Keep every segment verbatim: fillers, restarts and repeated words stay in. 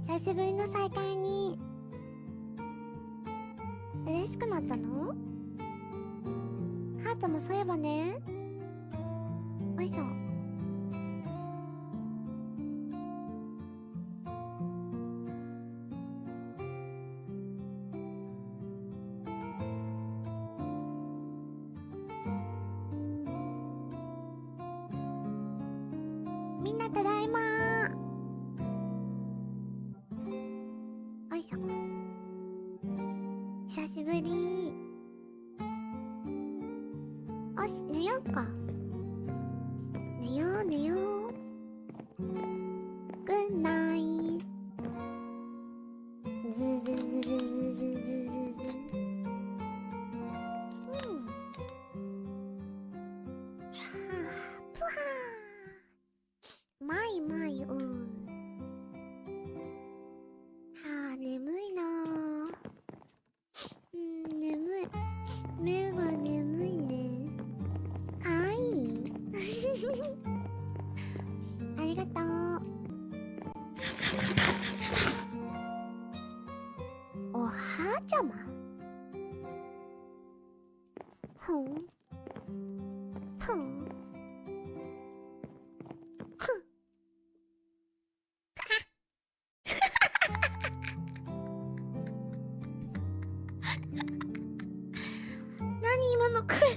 久しぶりの再会に嬉しくなったの？ハートもそういえばね。おいしょ。みんなただいまー。おいしょ。久しぶり。おし、寝ようか。寝よう寝よう。グッナイ。ズズズズズズズズズ。うん。はあ、ぷはー。まいまい、うん。はあ、眠いなー。うん、眠い。目が眠いね。かわいい。ありがとう。おはーちゃま。ほん。ほん。ふん。何今の声。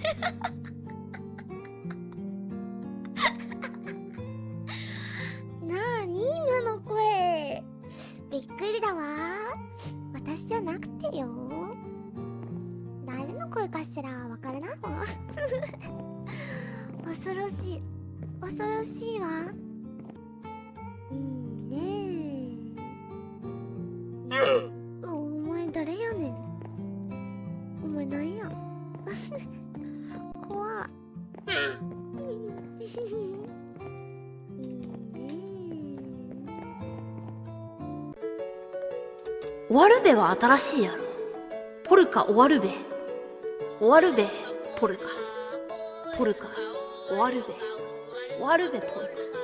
なーに今の声。びっくりだわ。私じゃなくてよ。誰の声かしらわからないわ。恐ろしい。恐ろしいわ。いいねー。お前誰やねん。お前なんや。怖っ。いいねー。終わるべは新しいやろ。ポルカ終わるべ。終わるべポルカ。ポルカ終わるべ。終わるべポルカ。